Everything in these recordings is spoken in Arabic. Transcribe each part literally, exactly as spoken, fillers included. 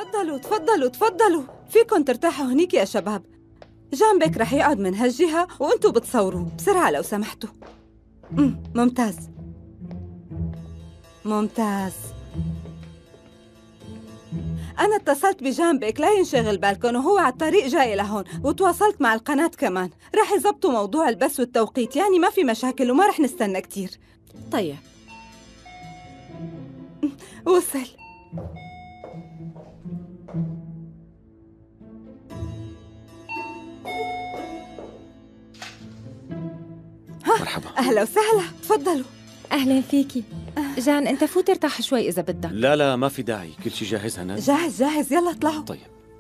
تفضلوا تفضلوا تفضلوا، فيكن ترتاحوا هنيك يا شباب. جان رح يقعد من هالجهة وانتوا بتصوروا بسرعة لو سمحتوا. امم ممتاز ممتاز. أنا اتصلت بجانبك لا ينشغل بالكم، وهو على الطريق جاي لهون، وتواصلت مع القناة كمان، رح يزبطوا موضوع البث والتوقيت، يعني ما في مشاكل وما رح نستنى كتير. طيب وصل. مرحبا. أهلا وسهلا، تفضلوا. أهلا فيكي. جان أنت فوت ارتاح شوي إذا بدك. لا لا ما في داعي، كل شيء جاهز هنا. جاهز جاهز، يلا اطلعوا. طيب.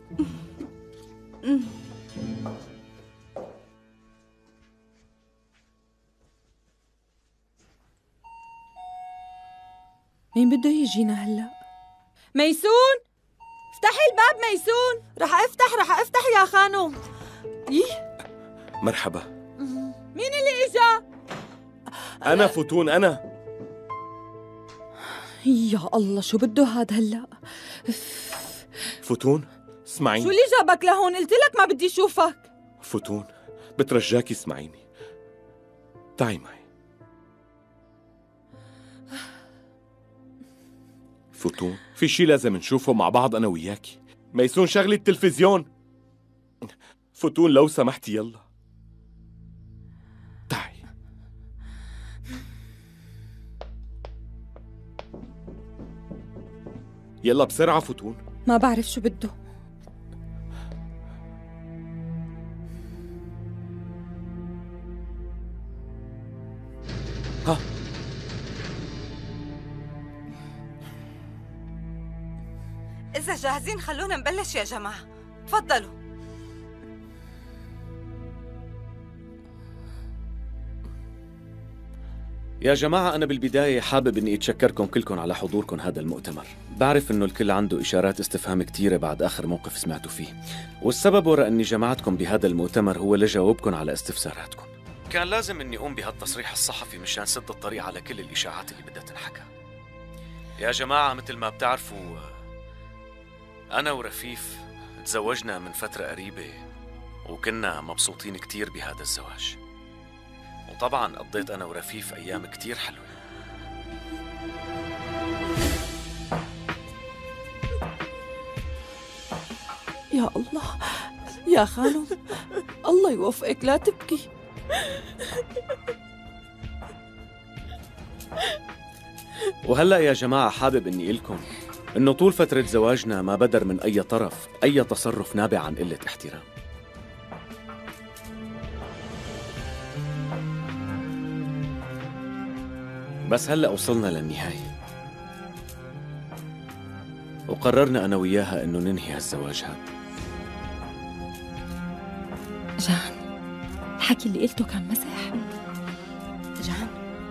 مين بده يجينا هلا؟ ميسون، افتحي الباب ميسون. رح افتح رح افتح يا خانوم. إيه؟ مرحبا. مين اللي اجا؟ أنا فتون أنا. يا الله شو بده هاد هلا؟ فتون اسمعيني. شو اللي جابك لهون؟ قلت لك ما بدي اشوفك. فتون بترجاكي اسمعيني، تعي معي. فتون في شي لازم نشوفه مع بعض أنا وياكي. ميسون شغلي التلفزيون. فتون لو سمحتي يلا تعي. يلا بسرعة فتون. ما بعرف شو بده. ها إذا جاهزين خلونا نبلش يا جماعة، تفضلوا. يا جماعة، أنا بالبداية حابب إني أتشكركم كلكم على حضوركم هذا المؤتمر. بعرف إنه الكل عنده إشارات استفهام كتيرة بعد آخر موقف سمعتوا فيه، والسبب وراء إني جمعتكم بهذا المؤتمر هو لجاوبكم على استفساراتكم. كان لازم إني أقوم بهالتصريح الصحفي مشان سد الطريق على كل الإشاعات اللي بدها تنحكى. يا جماعة، مثل ما بتعرفوا أنا ورفيف تزوجنا من فترة قريبة، وكنا مبسوطين كتير بهذا الزواج، وطبعاً قضيت أنا ورفيف أيام كتير حلوة. يا الله يا خانم، الله يوفقك لا تبكي. وهلأ يا جماعة حابب إني إلكم إنه طول فترة زواجنا ما بدر من أي طرف أي تصرف نابع عن قلة احترام. بس هلأ وصلنا للنهاية، وقررنا أنا وياها إنه ننهي هالزواج هذا. جان الحكي اللي قلته كان مزح. جان،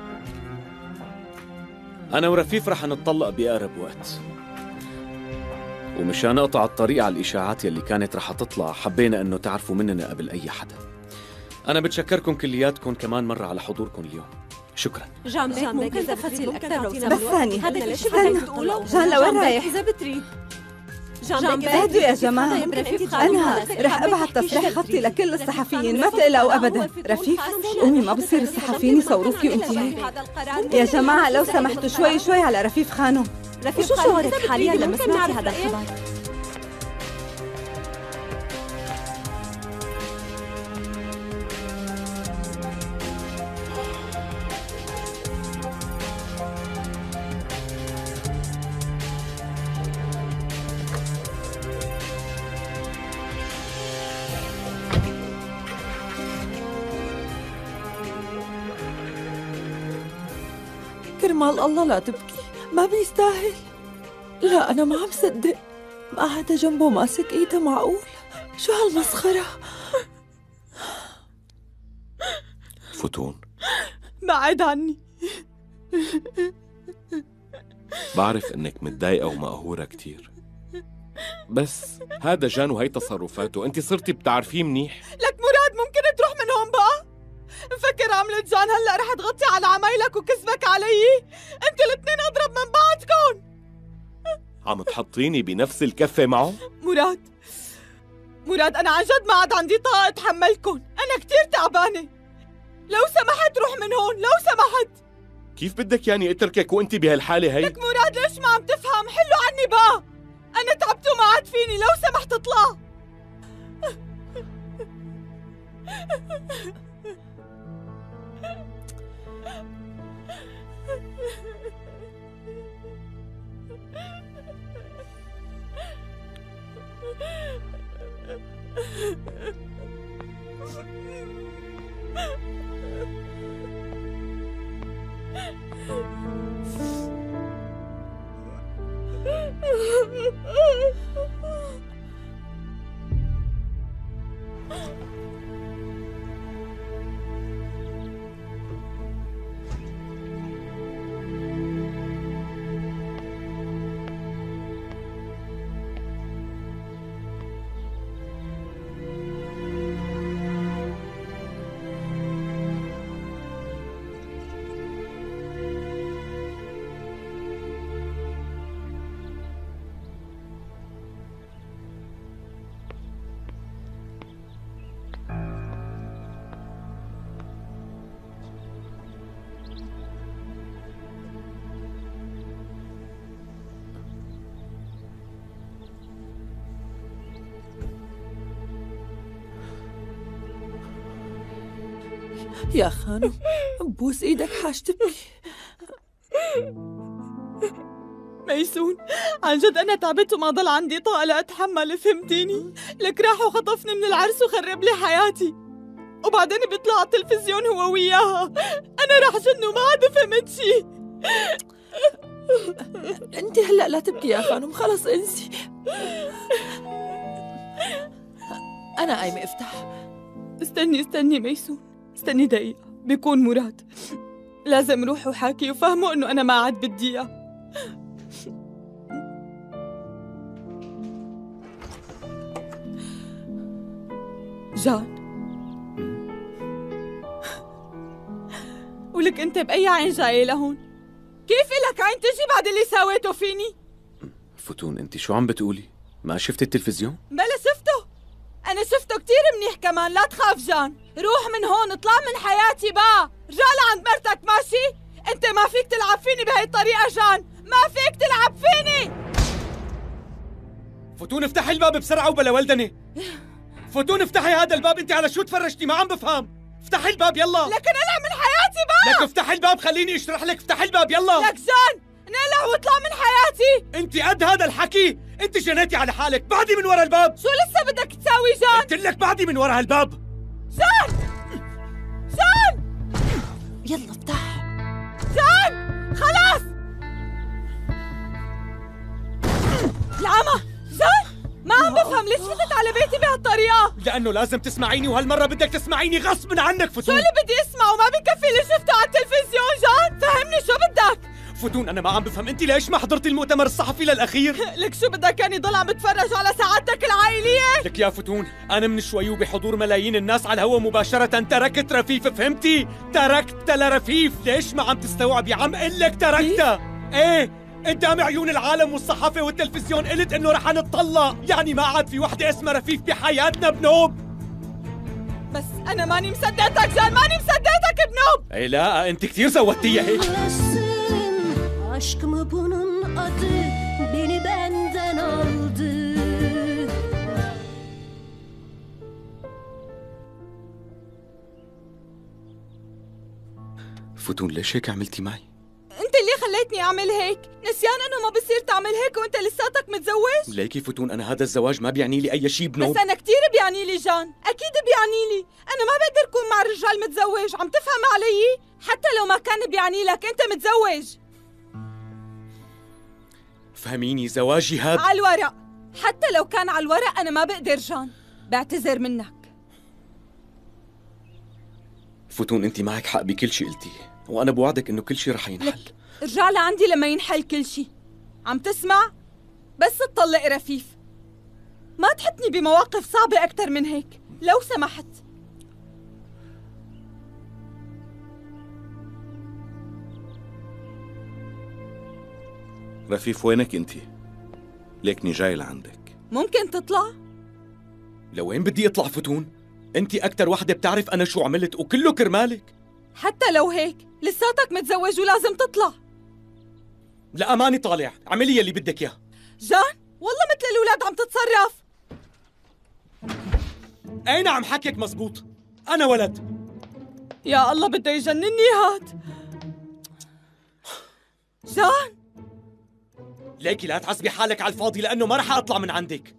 أنا ورفيف رح نتطلق بأقرب وقت، ومشان أقطع الطريق على الإشاعات يلي كانت رح تطلع حبينا إنه تعرفوا مننا قبل أي حدا. أنا بتشكركم كلياتكم كمان مرة على حضوركم اليوم. شكرا. جان بيك ممكن تفاصيل أكثر لو بس ثانية. هذا اللي بدك تقوله. جان لوين رايح؟ إذا بتريد. جان بيك اهدوا يا جماعة، أنا رح أبعت تصريح خطي لكل الصحفيين، ما تقلقوا أبدا. رفيق قومي، ما بصير الصحفيين يصوروكي وأنت هيك. يا جماعة لو سمحتوا شوي شوي على رفيف خانم. رفيف شو شعورك حاليا لما سمعتي هذا الخبر؟ كرمال الله لا تبكي، ما بيستاهل. لا أنا ما عم صدق، ما حدا جنبه ماسك إيده، معقول؟ شو هالمسخرة؟ فتون بعد عني. بعرف إنك متضايقة ومقهورة كتير، بس هذا جان وهي تصرفاته، أنت صرتي بتعرفيه منيح. لك مراد ممكن تروح من هون بقى؟ مفكر عملت جان هلا رح تغطي على عمايلك وكذبك علي؟ انتوا الاثنين اضرب من بعضكم. عم تحطيني بنفس الكفة معه؟ مراد مراد أنا عن جد ما عاد عندي طاقة أتحملكم، أنا كتير تعبانة. لو سمحت روح من هون، لو سمحت. كيف بدك يعني اتركك وانت بهالحالة هي؟ لك مراد ليش ما عم تفهم؟ حلوا عني بقى، أنا تعبت وما عاد فيني، لو سمحت اطلع. يا خانم بوس ايدك حاج تبكي. ميسون عن جد أنا تعبت وما ضل عندي طاقة لأتحمل، فهمتيني؟ لك راح وخطفني من العرس وخرب لي حياتي، وبعدين بيطلع على التلفزيون هو وياها. أنا راح جن وما عاد فهمت شي. أنت هلأ لا تبكي يا خانم، خلص انسي. أنا قايمة افتح. استني استني ميسون، استني دقيقة، بيكون مراد. لازم روح وحاكي وفهموا إنه أنا ما عاد بدي إياه. جان ولك انت بأي عين جاي لهون؟ كيف إلك عين تجي بعد اللي سويته فيني؟ فتون انت شو عم بتقولي؟ ما شفت التلفزيون؟ بلا شفته، أنا شفته كتير منيح كمان. لا تخاف جان، روح من هون، اطلع من حياتي بقى، رجع لعند مرتك ماشي؟ انت ما فيك تلعب فيني بهي الطريقة جان، ما فيك تلعب فيني. فتون افتحي الباب بسرعة وبلا ولدني. فتون افتحي هذا الباب، انت على شو تفرجتي؟ ما عم بفهم. افتحي الباب يلا. لك نقلع من حياتي بقى. لك افتحي الباب، خليني اشرح لك. افتحي الباب يلا. لك جان نقلع واطلع من حياتي. انت قد هذا الحكي؟ انت جنيتي على حالك. بعدي من ورا الباب. شو لسه بدك تساوي جان؟ قلت لك بعدي من ورا هالباب. جان جان يلا افتح. جان خلاص. العمى جان ما عم بفهم ليش فتت على بيتي بهالطريقة؟ لأنه لازم تسمعيني، وهالمرة بدك تسمعيني غصب عنك فتون. شو اللي بدي اسمعه؟ ما بكفي اللي شفته على التلفزيون جان، فهمني شو بدك؟ فتون أنا ما عم بفهم، أنت ليش ما حضرتي المؤتمر الصحفي للأخير؟ لك شو بدك كان يضل عم بتفرج على سعادتك العائلية؟ لك يا فتون أنا من شوي وبحضور ملايين الناس على الهوا مباشرة تركت رفيف، فهمتي؟ تركت لرفيف. ليش ما عم تستوعبي؟ عم قل لك تركتها. إيه قدام عيون العالم والصحافة والتلفزيون قلت إنه رح نتطلق، يعني ما عاد في وحدة اسمها رفيف بحياتنا بنوب. بس أنا ماني مصدقتك جان، ماني مصدقتك بنوب. إيه لا أنت كثير زودتيها هيك. Aşk mı bunun adı, beni benden aldı. فتون ليش هيك عملتي معي؟ انت اللي خليتني اعمل هيك، نسيان انه ما بصير تعمل هيك وانت لساتك متزوج؟ ليكي فتون أنا هذا الزواج ما بيعني لي أي شيء بنوب. بس أنا كتير بيعني لي جان، أكيد بيعني لي، أنا ما بقدر أكون مع رجال متزوج، عم تفهم علي؟ حتى لو ما كان بيعني لك أنت متزوج. فهميني زواجي هذا على الورق، حتى لو كان على الورق أنا ما بقدر جان، بعتذر منك. فتون أنت معك حق بكل شيء قلتيه، وأنا بوعدك إنه كل شيء رح ينحل. لك ارجع لعندي لما ينحل كل شيء، عم تسمع؟ بس تطلق رفيف، ما تحطني بمواقف صعبة أكتر من هيك لو سمحت. رفيف وينك انت؟ ليكني جاي لعندك. ممكن تطلع؟ لوين بدي اطلع فتون؟ انت اكتر وحدة بتعرف انا شو عملت وكله كرمالك. حتى لو هيك لساتك متزوج ولازم تطلع. لا ماني طالع، اعملي يلي بدك اياه. جان والله مثل الأولاد عم تتصرف. اي نعم حكيك مزبوط، انا ولد. يا الله بده يجنني هاد. جان ليكي لا تعصبي حالك على الفاضي لانه ما رح اطلع من عندك.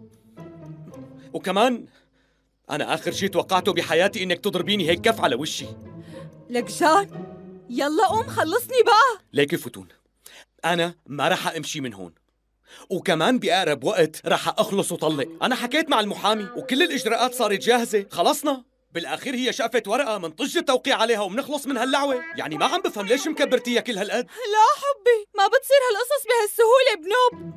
وكمان انا اخر شيء توقعته بحياتي انك تضربيني هيك كف على وشي. لك جان يلا قوم خلصني بقى. ليكي فتون، انا ما رح امشي من هون، وكمان بأقرب وقت رح أخلص وطلق. أنا حكيت مع المحامي وكل الإجراءات صارت جاهزة، خلصنا. بالأخير هي شقفت ورقة منطج التوقيع عليها ومنخلص من هاللعوة. يعني ما عم بفهم ليش مكبرتيها كل هالقد؟ لا حبي ما بتصير هالقصص بهالسهولة بنوب.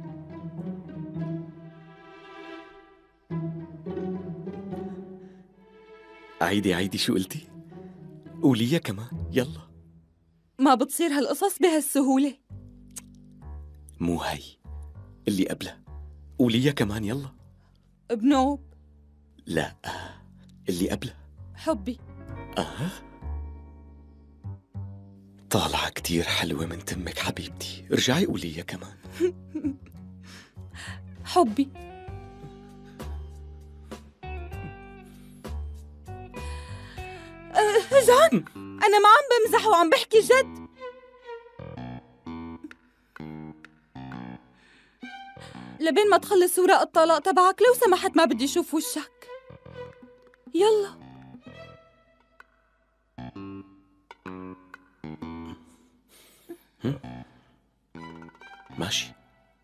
عيدي عيدي شو قلتي؟ قوليها كمان يلا. ما بتصير هالقصص بهالسهولة. مو هي اللي قبلها، قوليها كمان يلا. بنوب. لا اللي قبلها. حبي. أها طالعة كتير حلوة من تمك حبيبتي، ارجعي قوليها كمان. حبي. أه جان أنا ما عم بمزح وعم بحكي جد. لبين ما تخلص ورق الطلاق تبعك لو سمحت ما بدي اشوف وشك. يلا. ماشي.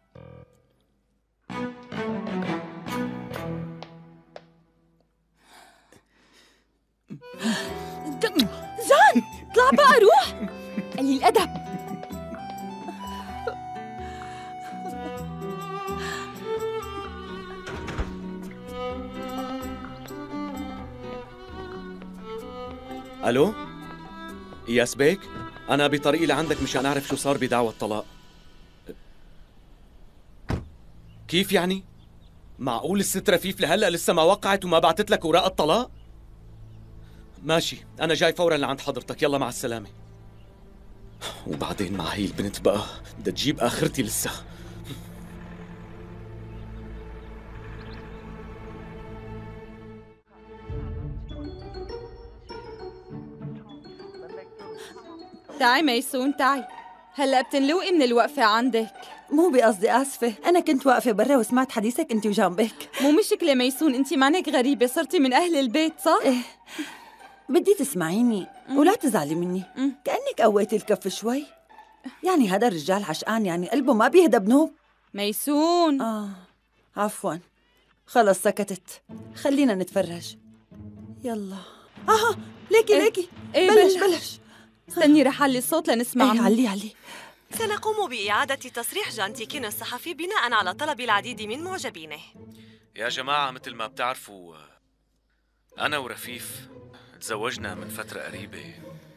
جان اطلع بقى روح. قليل الأدب. ألو؟ إياس بيك؟ أنا بطريقي لعندك مشان أعرف شو صار بدعوى الطلاق. كيف يعني؟ معقول الست رفيف لهلأ لسه ما وقعت وما بعتت لك وراء الطلاق؟ ماشي، أنا جاي فوراً لعند حضرتك، يلا مع السلامة. وبعدين مع هي البنت بقى بدها تجيب آخرتي لسه. تعي ميسون تعي، هلأ بتنلوقي من الوقفة عندك. مو بقصدي، آسفة، أنا كنت واقفة برا وسمعت حديثك أنت وجنبك. مو مشكلة ميسون، أنت مانك غريبة، صرتي من أهل البيت صح؟ إيه بدي تسمعيني ولا تزعلي مني. كأنك قويتي الكف شوي. يعني هذا الرجال عشقان، يعني قلبه ما بيهدى بنوب. ميسون. آه عفواً، خلص سكتت، خلينا نتفرج. يلا. آه ليكي إيه؟ ليكي إيه بلش بلش. بلش. استني رح علي الصوت لنسمع. إيه علي علي. سنقوم بإعادة تصريح جان تيكين الصحفي بناء على طلب العديد من معجبينه. يا جماعة مثل ما بتعرفوا أنا ورفيف تزوجنا من فترة قريبة،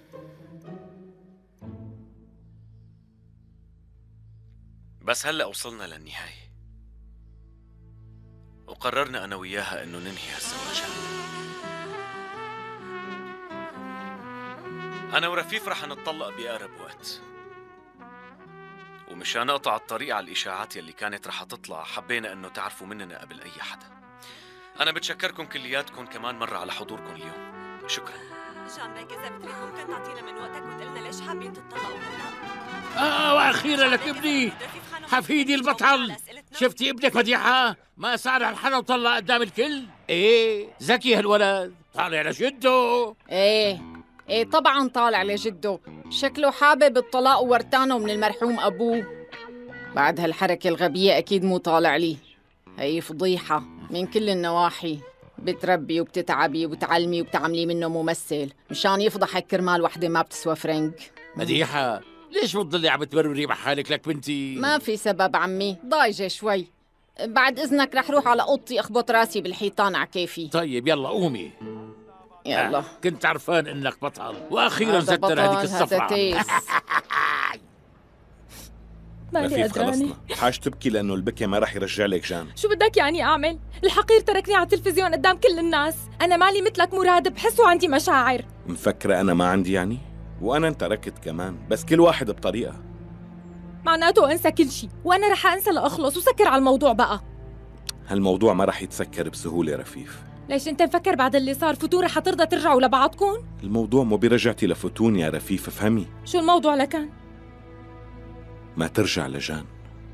بس هلأ وصلنا للنهاية وقررنا أنا وياها إنه ننهي هالزواج. أنا ورفيف رح نتطلق بأقرب وقت، ومشان أقطع الطريق على الإشاعات يلي كانت رح تطلع حبينا إنه تعرفوا مننا قبل أي حدا. أنا بتشكركم كلياتكم كمان مرة على حضوركم اليوم، شكرا. جان بيك إذا بتريد ممكن تعطينا من وقتك وتقلنا ليش حابين تتطلقوا هلا؟ آه وأخيرا لك ابني حفيدي البطل. شفتي ابنك مديحة؟ ما صار على حدا وطلع قدام الكل. إيه ذكي هالولد، طالع لجده. إيه إيه طبعاً طالع لجده، شكله حابب الطلاق وورتانه من المرحوم أبوه. بعد هالحركة الغبية أكيد مو طالع لي. هي فضيحة من كل النواحي، بتربي وبتتعبي وبتعلمي وبتعملي منه ممثل مشان يفضحك كرمال وحدة ما بتسوى فرنك. مديحة ليش بتضلي عم تبروري مع حالك لك بنتي؟ ما في سبب عمي، ضايجة شوي. بعد إذنك رح روح على أوضتي أخبط راسي بالحيطان على كيفي. طيب يلا قومي. يلا. آه. كنت عرفان إنك بطل، وأخيرا زدتنا هذيك الصفعة. مالي رفيف قدرانة. خلصنا، حاج تبكي لأنه البكي ما رح يرجع لك جان. شو بدك يعني أعمل؟ الحقير تركني على التلفزيون قدام كل الناس. أنا مالي مثلك مراد، بحس وعندي مشاعر. مفكرة أنا ما عندي يعني؟ وأنا انتركت كمان، بس كل واحد بطريقة. معناته أنسى كل شيء، وأنا رح أنسى لأخلص وسكر على الموضوع بقى. هالموضوع ما رح يتسكر بسهولة رفيف. ليش أنت مفكر بعد اللي صار فتون رح ترضى ترجعوا لبعضكم؟ الموضوع مو برجعتي لفتون يا رفيف، افهمي. شو الموضوع لكان؟ ما ترجع لجان.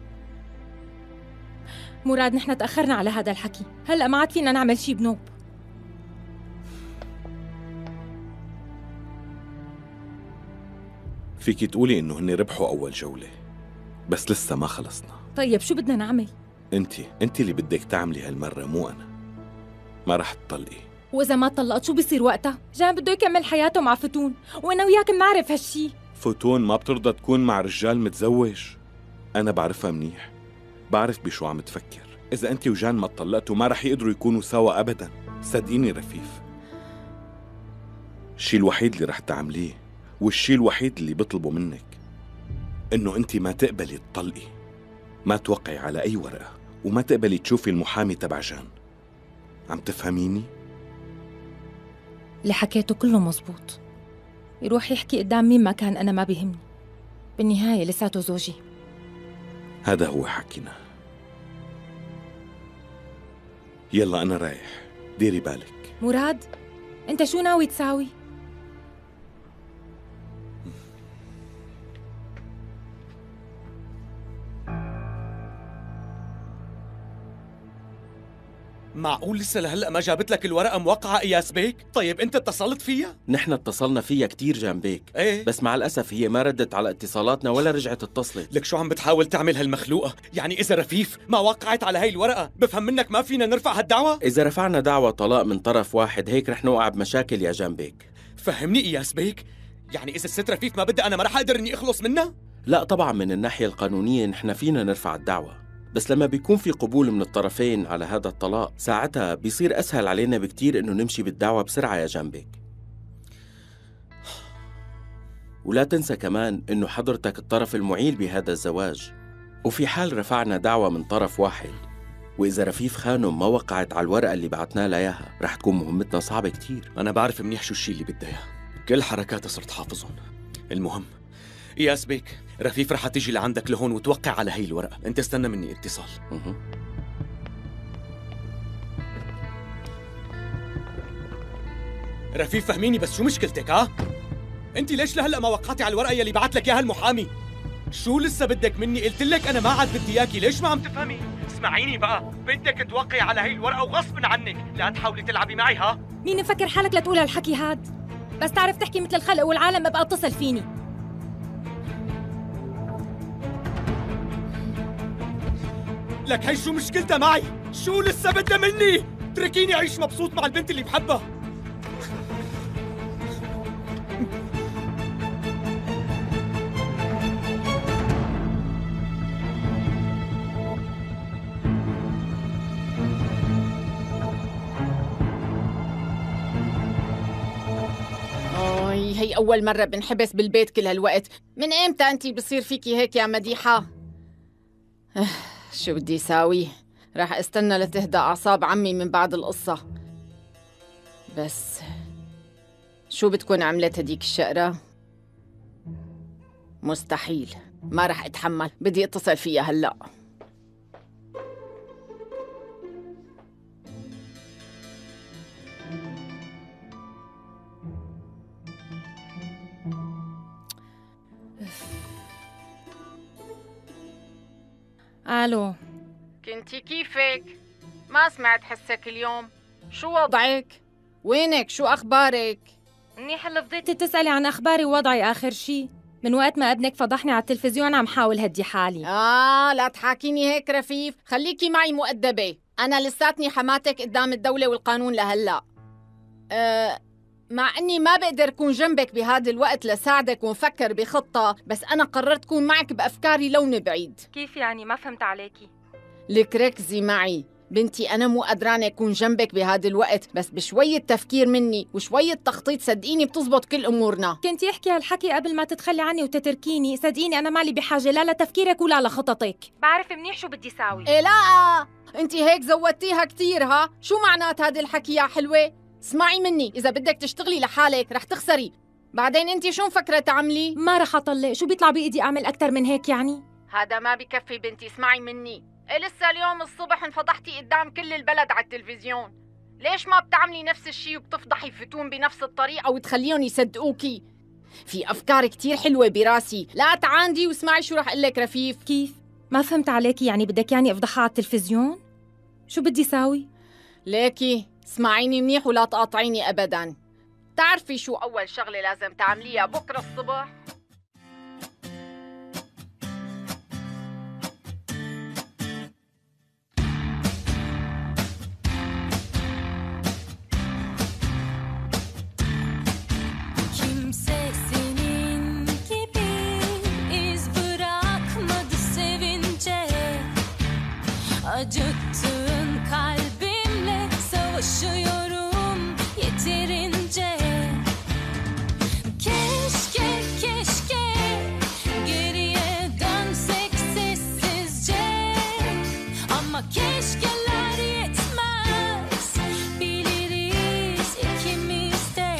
مراد نحن تأخرنا على هذا الحكي، هلأ ما عاد فينا نعمل شي بنوب. فيكي تقولي إنه هن ربحوا أول جولة، بس لسه ما خلصنا. طيب شو بدنا نعمل؟ انتي انتي اللي بدك تعملي هالمرة، مو أنا. ما رح تطلقي. وإذا ما طلقت شو بيصير وقتها؟ جان بده يكمل حياته مع فتون، وأنا وياك بنعرف هالشي. فتون ما بترضى تكون مع رجال متزوج. أنا بعرفها منيح، بعرف بشو عم تفكر. إذا أنت وجان ما اتطلقتوا ما رح يقدروا يكونوا سوا أبداً، صدقيني رفيف. الشي الوحيد اللي رح تعمليه والشي الوحيد اللي بطلبه منك إنه أنت ما تقبلي تطلقي، ما توقعي على أي ورقة، وما تقبلي تشوفي المحامي تبع جان. عم تفهميني؟ اللي حكيته كله مزبوط. يروح يحكي قدام مين ما كان، أنا ما بيهمني. بالنهاية لساته زوجي. هذا هو حكينا. يلا أنا رايح، ديري بالك. مراد، أنت شو ناوي تساوي؟ معقول لسه لهلا ما جابت لك الورقة موقعة إياس بيك؟ طيب أنت اتصلت فيها؟ نحن اتصلنا فيها كتير جنبيك، ايه؟ بس مع الأسف هي ما ردت على اتصالاتنا ولا رجعت اتصلت. لك شو عم بتحاول تعمل هالمخلوقة؟ يعني إذا رفيف ما وقعت على هاي الورقة بفهم منك ما فينا نرفع هالدعوة؟ إذا رفعنا دعوة طلاق من طرف واحد هيك رح نوقع بمشاكل يا جنبيك. فهمني إياس بيك، يعني إذا الست رفيف ما بدها أنا ما رح أقدر إني أخلص منها؟ لا طبعا، من الناحية القانونية نحن فينا نرفع الدعوة، بس لما بيكون في قبول من الطرفين على هذا الطلاق ساعتها بيصير أسهل علينا بكتير إنه نمشي بالدعوة بسرعة يا جنبك. ولا تنسى كمان إنه حضرتك الطرف المعيل بهذا الزواج، وفي حال رفعنا دعوة من طرف واحد وإذا رفيف خانم ما وقعت على الورقة اللي بعتنا لها إياها رح تكون مهمتنا صعبة كتير. أنا بعرف منيح شو الشي اللي بدها إياه، كل حركاتها صرت حافظهم. المهم إياس بيك، رفيف رح تيجي لعندك لهون وتوقع على هي الورقة، أنت استنى مني اتصال. مه. رفيف فهميني بس شو مشكلتك ها؟ أنت ليش لهلا ما وقعتي على الورقة يلي بعت لك إياها المحامي؟ شو لسه بدك مني؟ قلت لك أنا ما عاد بدي إياكي، ليش ما عم تفهمي؟ اسمعيني بقى، بدك توقعي على هي الورقة وغصب عنك، لا تحاولي تلعبي معي ها؟ مين مفكر حالك لتقول هالحكي هاد؟ بس تعرف تحكي مثل الخلق والعالم ببقى اتصل فيني. لك هي شو مشكلتها معي؟ شو لسه بدها مني؟ اتركيني أعيش مبسوط مع البنت اللي بحبها. آي هي أول مرة بنحبس بالبيت كل هالوقت. من إمتى أنتي بصير فيكي هيك يا مديحة؟ شو بدي ساوي؟ راح استنى لتهدى أعصاب عمي من بعد القصة. بس شو بتكون عملت هديك الشقرة؟ مستحيل، ما راح أتحمل، بدي أتصل فيها هلأ. الو، كنتي كيفك؟ ما سمعت حسك اليوم، شو وضعك؟ وينك؟ شو أخبارك؟ منيح. هلا فضيتي تسألي عن أخباري ووضعي آخر شي؟ من وقت ما ابنك فضحني على التلفزيون عم حاول هدي حالي. آه لا تحاكيني هيك رفيف، خليكي معي مؤدبة، أنا لساتني حماتك قدام الدولة والقانون لهلأ. أه مع أني ما بقدر أكون جنبك بهذا الوقت لساعدك ونفكر بخطة، بس أنا قررت أكون معك بأفكاري لو بعيد. كيف يعني؟ ما فهمت عليكي. لك ركزي معي، بنتي أنا مو قدرانة أكون جنبك بهذا الوقت، بس بشوية تفكير مني وشوية تخطيط صدقيني بتزبط كل أمورنا. كنتي احكي هالحكي قبل ما تتخلي عني وتتركيني. صدقيني أنا مالي بحاجة لا لتفكيرك ولا لخططك. بعرف منيح شو بدي ساوي. إيه لا أنتي هيك زودتيها كتير. ها شو معنات هذا الحكي يا حلوة؟ اسمعي مني، إذا بدك تشتغلي لحالك رح تخسري. بعدين أنتي شو مفكرة تعملي؟ ما رح أطلق. شو بيطلع بإيدي أعمل أكتر من هيك يعني؟ هذا ما بكفي بنتي. اسمعي مني، إيه لسه اليوم الصبح انفضحتي قدام كل البلد على التلفزيون. ليش ما بتعملي نفس الشي وبتفضحي فتون بنفس الطريقة وتخليهم يصدقوكي؟ في أفكار كتير حلوة براسي. لا تعاندي واسمعي شو رح قلك رفيف. كيف؟ ما فهمت عليكي. يعني بدك يعني أفضحها على التلفزيون؟ شو بدي ساوي؟ ليكي اسمعيني منيح ولا تقاطعيني أبداً. تعرفي شو أول شغلة لازم تعمليها بكرة الصبح؟ Acıttın kalbimle savaşıyorum yeterince. Keşke keşke geriye dönsek sessizce. Ama keşkeler yetmez biliriz ikimiz de.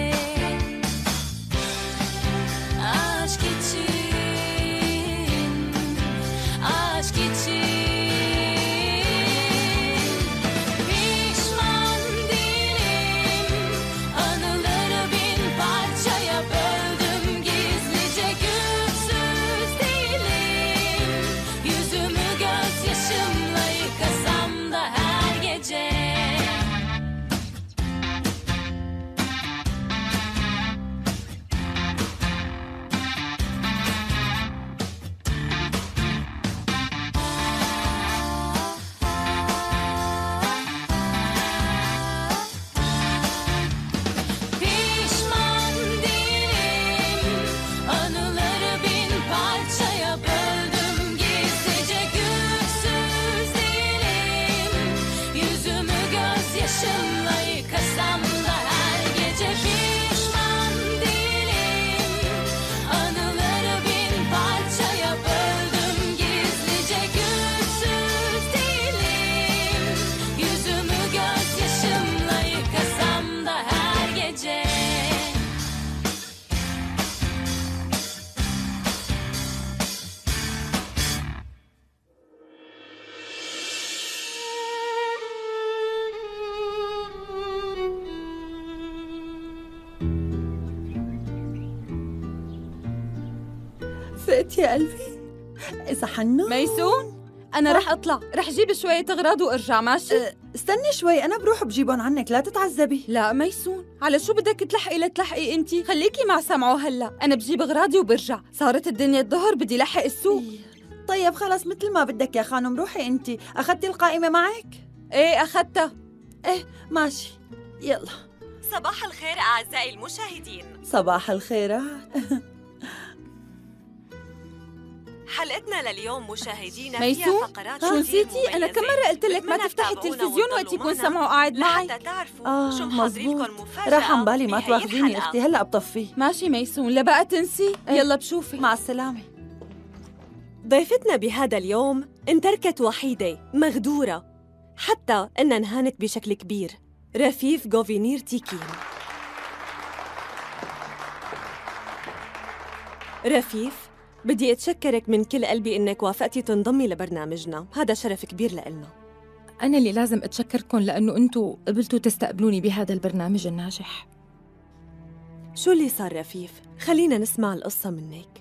Aşk için, aşk için. فقت يا قلبي؟ إذا حنو ميسون أنا رح أطلع، رح جيب شوية أغراض وأرجع. ماشي؟ أه استني شوي، أنا بروح بجيبهم عنك، لا تتعذبي. لا ميسون، على شو بدك تلحقي لتلحقي أنتي؟ خليكي مع سمعو هلا، أنا بجيب أغراضي وبرجع. صارت الدنيا الظهر بدي لحق السوق. طيب خلص مثل ما بدك يا خانم، روحي أنتي. أخذتي القائمة معك؟ إيه أخذتها. إيه ماشي، يلا. صباح الخير أعزائي المشاهدين. صباح الخيرات. حلقتنا لليوم مشاهدينا فيها فقرات شو نسيتي؟ أنا كم مرة قلت لك ما تفتحي التلفزيون وقت يكون سمعوا قاعد معي لحتى تعرفوا آه شو محضرين لكم مفاجأة. راح عن بالي ما تواخذيني أختي، هلأ بطفي. ماشي ميسون، لا بقى تنسي. يلا بشوفك، مع السلامة. ضيفتنا بهذا اليوم انتركت وحيدة مغدورة حتى أن انهانت بشكل كبير، رفيف غوفينير تيكين. رفيف، بدي أتشكرك من كل قلبي إنك وافقتي تنضمي لبرنامجنا، هذا شرف كبير لإلنا. أنا اللي لازم أتشكركم لأنه أنتوا قبلتوا تستقبلوني بهذا البرنامج الناجح. شو اللي صار رفيف؟ خلينا نسمع القصة منك.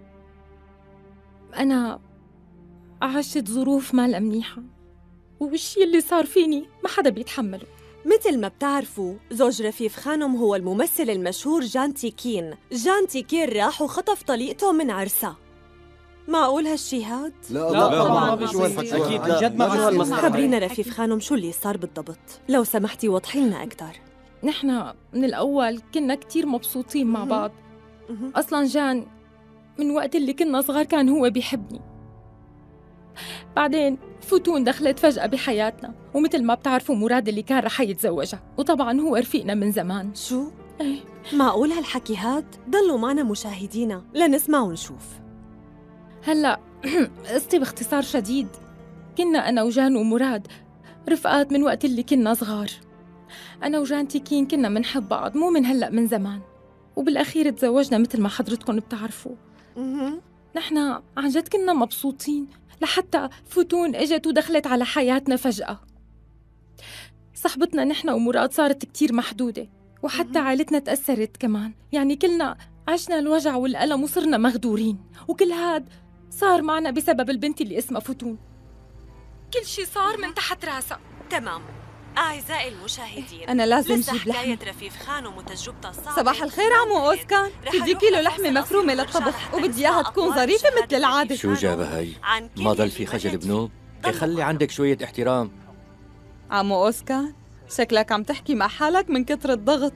أنا عشت ظروف مال منيحة، والشي اللي صار فيني ما حدا بيتحمله. مثل ما بتعرفوا زوج رفيف خانم هو الممثل المشهور جان تيكين. جان تيكين راح وخطف طليقته من عرسها. معقول هالشي هاد؟ لا لا طبعا شو هالحكي؟ اكيد لا، جد ما شو هالمسخره. خبرينا رفيف خانم شو اللي صار بالضبط، لو سمحتي وضحي لنا اكثر. نحن من الاول كنا كتير مبسوطين مع بعض. اصلا جان من وقت اللي كنا صغار كان هو بيحبني. بعدين فتون دخلت فجأة بحياتنا، ومثل ما بتعرفوا مراد اللي كان رح يتزوجها، وطبعا هو رفيقنا من زمان. شو؟ ايه معقول هالحكي هاد؟ ضلوا معنا مشاهدينا لنسمع ونشوف. هلأ قصتي باختصار شديد، كنا أنا وجان ومراد رفقات من وقت اللي كنا صغار. أنا وجانتي كين كنا منحب بعض، مو من هلأ من زمان، وبالأخير تزوجنا مثل ما حضرتكم بتعرفوا. نحن عن جد كنا مبسوطين لحتى فتون اجت ودخلت على حياتنا فجأة. صحبتنا نحن ومراد صارت كتير محدودة، وحتى عائلتنا تأثرت كمان، يعني كلنا عشنا الوجع والألم وصرنا مغدورين، وكل هاد صار معنا بسبب البنت اللي اسمها فتون. كل شي صار من تحت راسها. تمام. أعزائي المشاهدين، أنا لازم لسه جيب لحمة. حكاية رفيف خانم وتجربتها الصعبة. صباح الخير عمو أوسكان، بدي كيلو لحمة مفرومة للطبخ، وبدي إياها تكون ظريفة مثل العادة. شو جابها هي؟ ما ضل في خجل بنوب؟ خلي عندك شوية احترام. عمو أوسكان، شكلك عم تحكي مع حالك من كتر الضغط.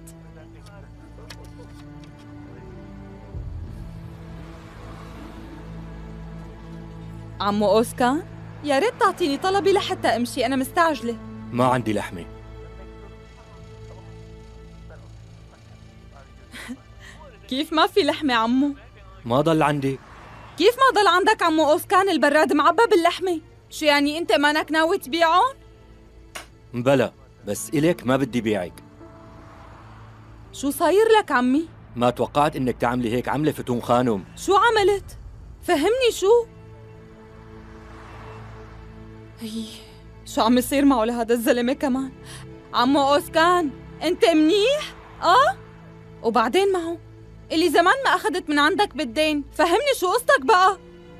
عمو أوسكان، يا ريت تعطيني طلبي لحتى أمشي، أنا مستعجلة. ما عندي لحمة. كيف ما في لحمة عمو؟ ما ضل عندي. كيف ما ضل عندك عمو أوسكان؟ البراد معبى باللحمة. شو يعني أنت مانك ناوي تبيعهم؟ بلا، بس إلك ما بدي بيعك. شو صاير لك عمي؟ ما توقعت إنك تعملي هيك عملة فتون خانم. شو عملت؟ فهمني شو؟ هي شو عم يصير معه لهذا الزلمة كمان؟ عمو أوسكان، أنت منيح؟ آه؟ وبعدين معه؟ اللي زمان ما أخذت من عندك بالدين، فهمني شو قصتك بقى؟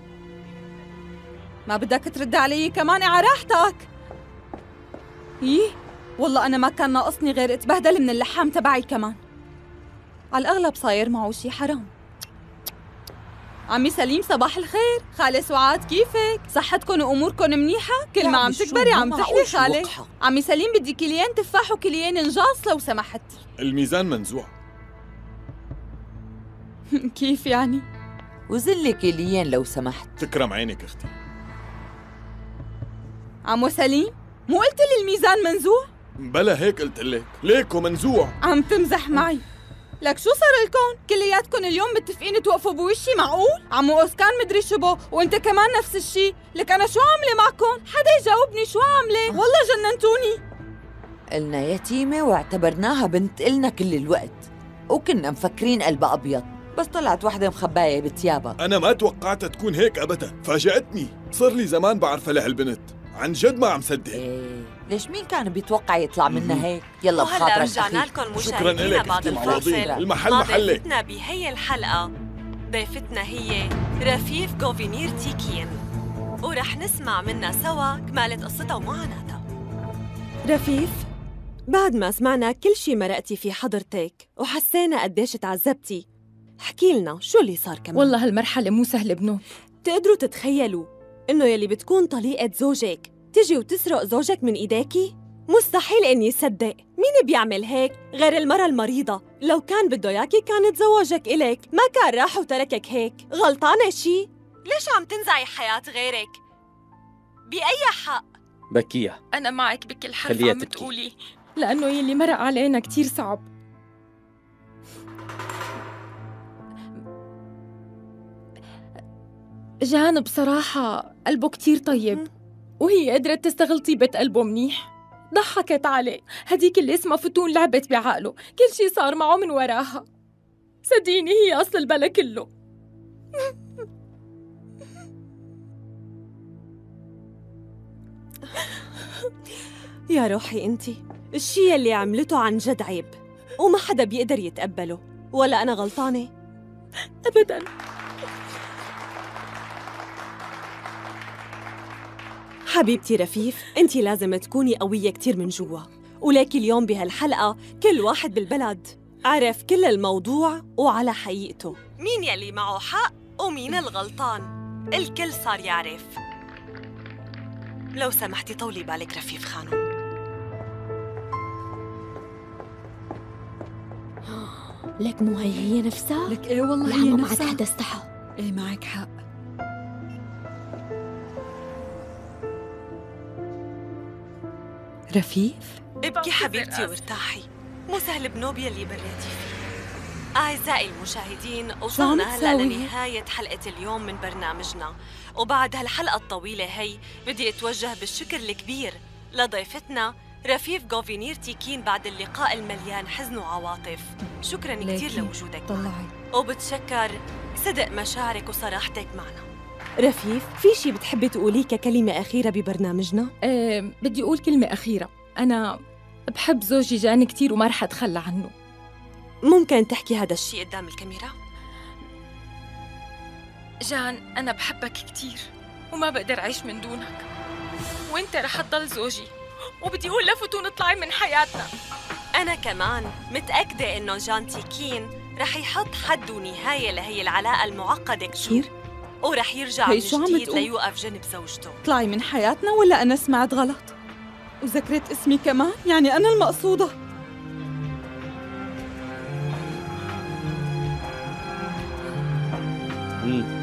ما بدك ترد علي كمان على راحتك؟ ييه، والله أنا ما كان ناقصني غير اتبهدل من اللحام تبعي كمان. على الأغلب صاير معه شي حرام. عمي سليم صباح الخير، خالة سعاد كيفك؟ صحتكن وأموركن منيحة؟ كل ما عم تكبري عم تحلي خالة. عمي سليم بدي كيليين تفاح وكيليين نجاص لو سمحت. الميزان منزوع. كيف يعني؟ وزلي كيليين لو سمحت. تكرم عينك اختي. عمو سليم، مو قلت لي الميزان منزوع؟ بلا هيك قلت لك، ليكو منزوع. عم تمزح معي. لك شو صار لكم؟ كلياتكم اليوم متفقين توقفوا بوشي؟ معقول؟ عمو أوسكان مدري شو بو، وانت كمان نفس الشي. لك أنا شو عاملة معكم؟ حدا يجاوبني شو عاملة؟ والله جننتوني. قلنا يتيمة واعتبرناها بنت إلنا كل الوقت، وكنا مفكرين قلبها أبيض، بس طلعت وحدة مخباية بتيابها. أنا ما توقعتها تكون هيك أبدا، فاجأتني. صار لي زمان بعرفها لهالبنت، عن جد ما عم صدق. إيه، ليش مين كان بيتوقع يطلع منا هيك؟ يلا بخاطرك. وهلا رجعنا لكم مشاهدينا بعد الفاصل. المحل ما محلك. ضيفتنا بهي الحلقة، ضيفتنا هي رفيف غوفينير تيكين، ورح نسمع منها سوا كمالة قصتها ومعاناتها. رفيف، بعد ما سمعنا كل شي مرقتي في حضرتك وحسينا قديش تعذبتي، احكي لنا شو اللي صار كمان. والله هالمرحلة مو سهلة بنو. تقدروا تتخيلوا إنه يلي بتكون طليقة زوجك تجي وتسرق زوجك من إيديكي؟ مستحيل إني صدق. مين بيعمل هيك غير المرة المريضة؟ لو كان بده ياكي كان تزوجك إلك، ما كان راح وتركك هيك. غلطانة شي؟ ليش عم تنزعي حياة غيرك؟ بأي حق؟ بكيها. أنا معك بكل حرف خليها عم تبكي. تقولي، لأنه يلي مرق علينا كتير صعب. جان بصراحة قلبه كتير طيب، وهي قدرت تستغل طيبة قلبه منيح. ضحكت عليه، هديك اللي اسمها فتون لعبت بعقله، كل شي صار معه من وراها. صدقيني هي أصل البلا كله. يا روحي انتي، الشي اللي عملته عن جد عيب، وما حدا بيقدر يتقبله. ولا أنا غلطانة؟ أبداً. حبيبتي رفيف، انتي لازم تكوني قوية كتير من جوا، وليكي اليوم بهالحلقة كل واحد بالبلد عرف كل الموضوع وعلى حقيقته، مين يلي معه حق ومين الغلطان، الكل صار يعرف. لو سمحتي طولي بالك رفيف خانم. لك مو هي هي نفسها؟ لك ايه والله هي هي نفسها. معك حدا استحى. ايه معك حق. رفيف؟ ابكي حبيبتي وارتاحي، مو سهل بنوبيا اللي بريتي فيه. أعزائي المشاهدين، وصلنا هلأ لنهاية حلقة اليوم من برنامجنا، وبعد هالحلقة الطويلة هي بدي أتوجه بالشكر الكبير لضيفتنا رفيف غوفينير تيكين بعد اللقاء المليان حزن وعواطف. شكراً كثير لوجودك معنا، وبتشكر صدق مشاعرك وصراحتك معنا. رفيف، في شي بتحبي تقوليه ككلمة أخيرة ببرنامجنا؟ أه بدي أقول كلمة أخيرة. أنا بحب زوجي جان كتير وما رح أتخلى عنه. ممكن تحكي هذا الشيء قدام الكاميرا؟ جان، أنا بحبك كتير وما بقدر أعيش من دونك، وإنت رح تضل زوجي، وبدي أقول لفتون اطلعي من حياتنا. أنا كمان متأكدة إنه جان تيكين رح يحط حد ونهاية لهي العلاقة المعقدة كتير، ورح يرجع من جديد ليوقف جنب زوجته. اطلعي من حياتنا ولا أنا سمعت غلط؟ وذكرت اسمي كمان، يعني أنا المقصودة. مم.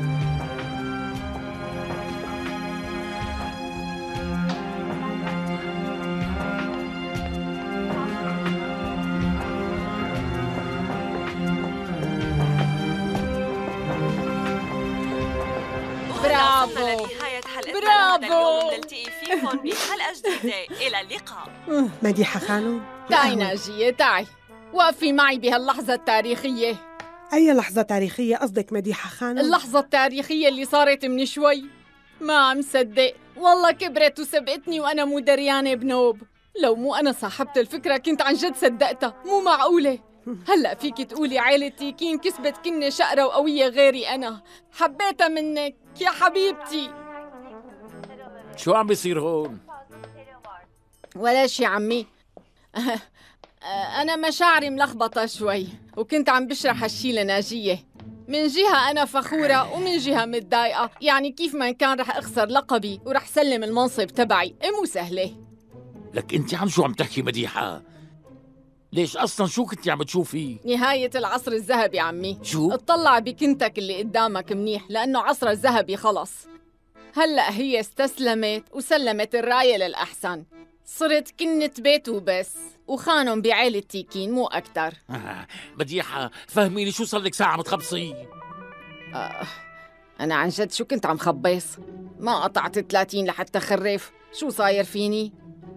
برافو لنهاية حلقتنا لهذا اليوم، ونلتقي فيكم بحلقة جديدة. إلى اللقاء. مديحة خانم، تعي ناجية تعي، وقفي معي بهاللحظة التاريخية. أي لحظة تاريخية قصدك مديحة خانم؟ اللحظة التاريخية اللي صارت من شوي. ما عم صدق، والله كبرت وسبقتني وأنا مو دريانة بنوب. لو مو أنا صاحبة الفكرة كنت عن جد صدقتها، مو معقولة. هلأ فيك تقولي عائلة تيكين كسبت كنة شقرة وقوية غيري أنا. حبيتها منك يا حبيبتي. شو عم بيصير هون؟ ولا شي عمي. أنا مشاعري ملخبطة شوي، وكنت عم بشرح هالشي لناجية. من جهة أنا فخورة ومن جهة متضايقة، يعني كيف ما كان رح أخسر لقبي ورح سلم المنصب تبعي، مو سهلة. لك أنت عن شو عم تحكي مديحة؟ ليش أصلاً شو كنتي عم تشوفي؟ نهاية العصر الذهبي عمي. شو؟ اطلع بكنتك اللي قدامك منيح، لأنه عصر الذهبي خلص. هلأ هي استسلمت وسلمت الراية للأحسن، صرت كنة بيت وبس، وخانم بعيلة تيكين مو أكتر. آه. مديحة فهميني، شو صار لك ساعة متخبصي؟ آه. أنا عن جد شو كنت عم خبص؟ ما قطعت ثلاثين لحتى خرف. شو صاير فيني؟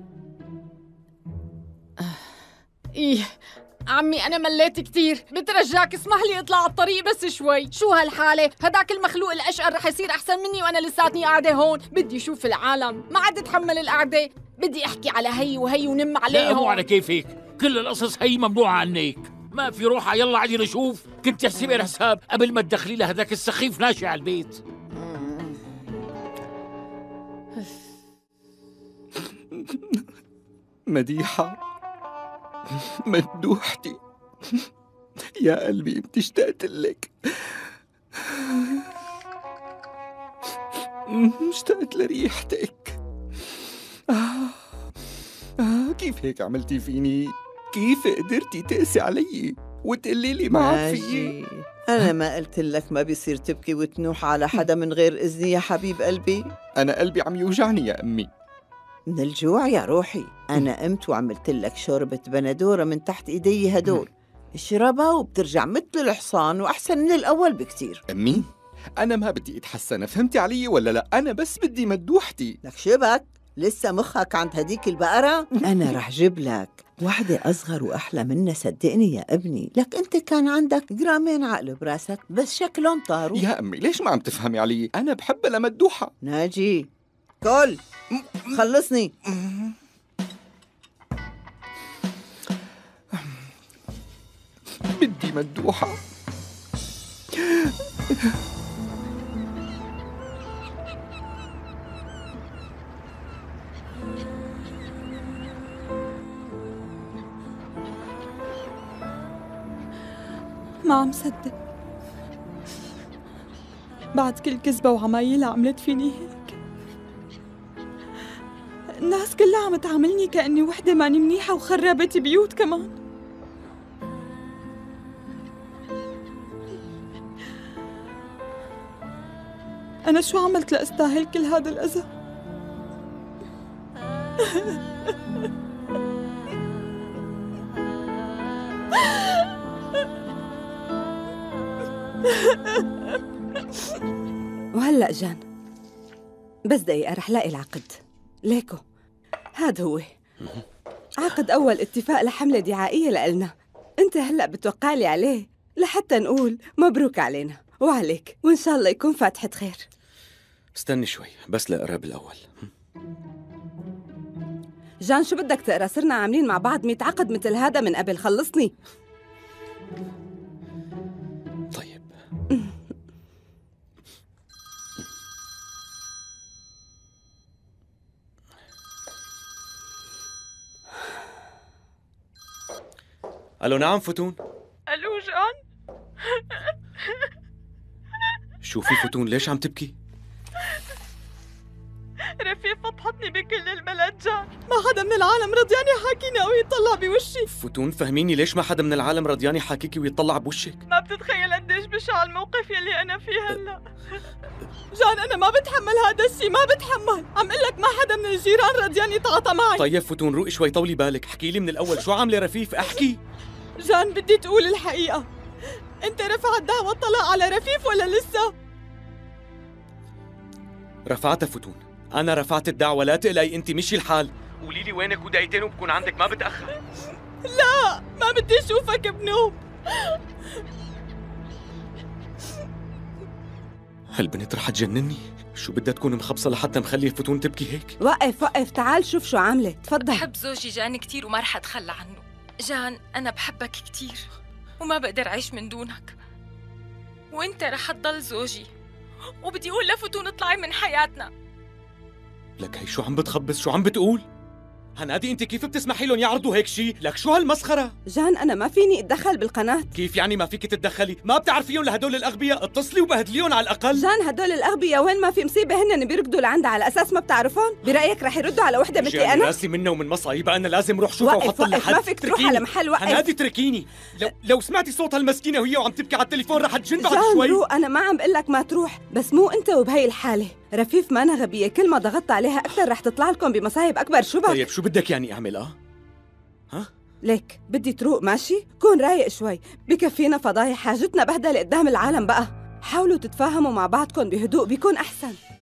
آه. إيه عمي أنا مليت كتير، بترجاك اسمح لي اطلع على الطريق بس شوي. شو هالحالة؟ هداك المخلوق الأشقر رح يصير أحسن مني وأنا لساتني قاعدة هون. بدي شوف العالم، ما عاد أتحمل القعدة. بدي أحكي على هي وهي ونم عليهم. لا مو على كيفك، كل القصص هي ممنوعة عنك. ما في روحة، يلا عادي نشوف. كنت تحسبي الحساب قبل ما تدخلي لهداك السخيف ناشي على البيت. مديحة مدوحتي يا قلبي، انت اشتقت لك، اشتقت لريحتك. آه. آه. كيف هيك عملتي فيني؟ كيف قدرتي تقسي علي وتقلي لي ما عاد في؟ أنا ما قلت لك ما بيصير تبكي وتنوح على حدا من غير إذني يا حبيب قلبي؟ أنا قلبي عم يوجعني يا أمي من الجوع يا روحي. أنا قمت وعملت لك شوربة بندورة من تحت إيدي هدول، اشربها وبترجع مثل الحصان وأحسن من الأول بكتير. أمي أنا ما بدي أتحسن، فهمتي علي ولا لا؟ أنا بس بدي مدوحتي. لك شبك؟ لسه مخك عند هديك البقرة؟ أنا رح جيب لك واحدة أصغر وأحلى منها صدقني يا ابني. لك أنت كان عندك جرامين عقل براسك بس شكلهم طاروا. يا أمي ليش ما عم تفهمي علي؟ أنا بحب لمدوحة. ناجي كل خلصني. بدي مدوحة. ما عم صدق، بعد كل كذبة وعمايلها عملت فيني هيك. الناس كلها عم تعاملني كأني وحدة ماني منيحة وخربت بيوت كمان. أنا شو عملت لأستاهل كل هذا الأذى؟ وهلأ جان بس دقيقة رح لاقي العقد. ليكو هاد هو عقد أول اتفاق لحملة دعائية لإلنا. أنت هلأ بتوقع لي عليه لحتى نقول مبروك علينا وعليك، وإن شاء الله يكون فاتحة خير. استني شوي بس لأقرأ بالأول. جان شو بدك تقرأ؟ صرنا عاملين مع بعض مية عقد مثل هذا من قبل، خلصني. طيب ألو نعم فتون. ألو جان. شوفي فتون ليش عم تبكي؟ رفيق فضحتني بكل البلد جان، ما حدا من العالم رضيان يحاكيني أو يطلع بوشي. فتون فهميني ليش ما حدا من العالم رضيان يحاكيكي ويطلع بوشك؟ ما بتتخيل قديش بشع الموقف يلي أنا فيه هلا. جان أنا ما بتحمل هذا الشيء، ما بتحمل. عم قلك ما حدا من الجيران رضيان يتعاطى معي. طيب فتون روقي شوي، طولي بالك، احكي لي من الأول شو عاملة رفيف؟ احكي. جان بدي تقول الحقيقة، أنت رفعت دعوى الطلاق على رفيف ولا لسه؟ رفعتها فتون، أنا رفعت الدعوة، لا تقلقي أنت مشي الحال. قولي لي وينك ودقيقتين وبكون عندك، ما بتأخر. لا ما بدي أشوفك بنوب. هالبنت رح تجنني، شو بدها تكون مخبصة لحتى مخليه فتون تبكي هيك؟ وقف وقف، تعال شوف شو عاملة، تفضل. بحب زوجي جان كتير وما رح أتخلى عنه. جان أنا بحبك كتير وما بقدر أعيش من دونك، وأنت رح تضل زوجي، وبدي أقول لفتون اطلعي من حياتنا. لك هي شو عم بتخبص؟ شو عم بتقول؟ هنادي انت كيف بتسمحي لهم يعرضوا هيك شيء؟ لك شو هالمسخرة؟ جان أنا ما فيني أتدخل بالقناة. كيف يعني ما فيك تتدخلي؟ ما بتعرفيهم لهدول الأغبياء؟ اتصلي وبهدليهم على الأقل. جان هدول الأغبياء وين ما في مصيبة هن بيركضوا لعندها على أساس ما بتعرفون؟ برأيك رح يردوا على وحدة مثلي أنا؟ راسي منه ومن مصايبها، أنا لازم روح شوفها وحط لها حد. ما فيك تروح على محل، وقف. هنادي اتركيني، لو لو سمعتي صوت هالمسكينة وهي وعم تبكي على التليفون رح تجن بعد شوي. جان روق، أنا ما عم بقول لك ما تروح، بس مو أنت وبهي الحالة. رفيف ما أنا غبية، كل ما ضغطت عليها أكثر رح تطلع لكم بمصايب أكبر. شو بك؟ طيب شو بدك يعني أعمل؟ أه؟ ها؟ ليك بدي تروق ماشي؟ كون رايق شوي، بكفينا فضايح، حاجتنا بهدلة قدام العالم بقى. حاولوا تتفاهموا مع بعضكم بهدوء بيكون أحسن.